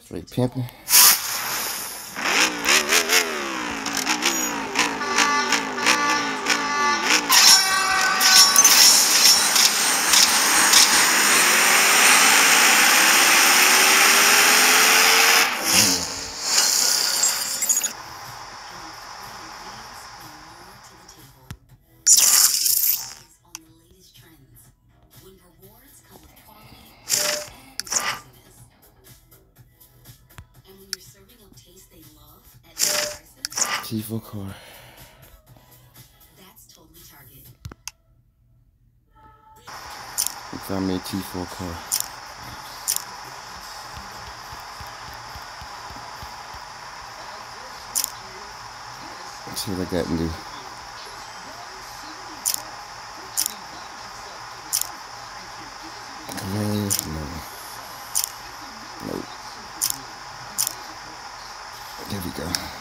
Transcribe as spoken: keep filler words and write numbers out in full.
Straight pimping. T four car. That's totally Target. We found me a T four car. Let's see what I got to do. Glass, no. Nope. There we go.